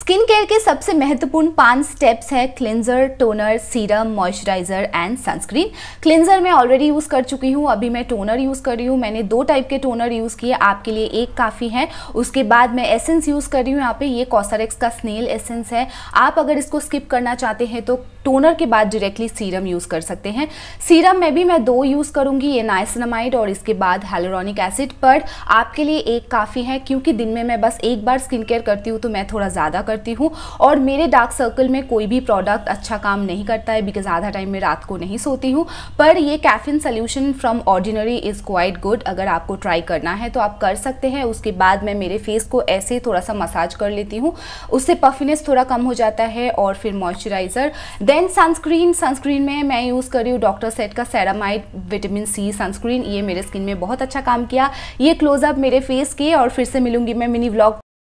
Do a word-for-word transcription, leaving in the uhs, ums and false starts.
Skin care के सबसे महत्वपूर्ण पांच स्टेप्स है cleanser, toner, serum, moisturiser and sunscreen. Cleanser मैं ऑलरेडी यूज़ कर चुकी हूँ, अभी मैं टोनर यूज़ कर रही हूँ। मैंने दो टाइप के टोनर यूज़ किए, आपके लिए एक काफ़ी है। उसके बाद मैं एसेंस यूज़ कर रही हूँ यहाँ पे, ये कॉस्रेक्स का स्नेल एसेंस है। आप अगर इसको स्किप करना चाहते हैं तो टोनर के बाद डायरेक्टली सीरम यूज़ कर सकते हैं। सीरम में भी मैं दो यूज़ करूँगी, ये नाइसिनामाइड और इसके बाद हाइलुरोनिक एसिड, पर आपके लिए एक काफ़ी है क्योंकि दिन में मैं बस एक बार स्किन केयर करती हूँ तो मैं थोड़ा ज़्यादा करती हूँ और मेरे डार्क सर्कल में कोई भी प्रोडक्ट अच्छा काम नहीं करता है बिकॉज आधा टाइम मैं रात को नहीं सोती हूँ। पर ये caffeine solution from Ordinary is quite good, अगर आपको ट्राई करना है तो आप कर सकते हैं। उसके बाद मैं मेरे फेस को ऐसे थोड़ा सा मसाज कर लेती हूँ, उससे पफिनेस थोड़ा कम हो जाता है। और फिर मॉइस्चराइज़र, देन सनस्क्रीन। सनस्क्रीन में मैं यूज़ कर रही हूँ डॉक्टर सेट का सेरामाइड विटामिन सी सनस्क्रीन, ये मेरे स्किन में बहुत अच्छा काम किया। ये क्लोजअप मेरे फेस के, और फिर से मिलूंगी मैं मिनी व्लॉग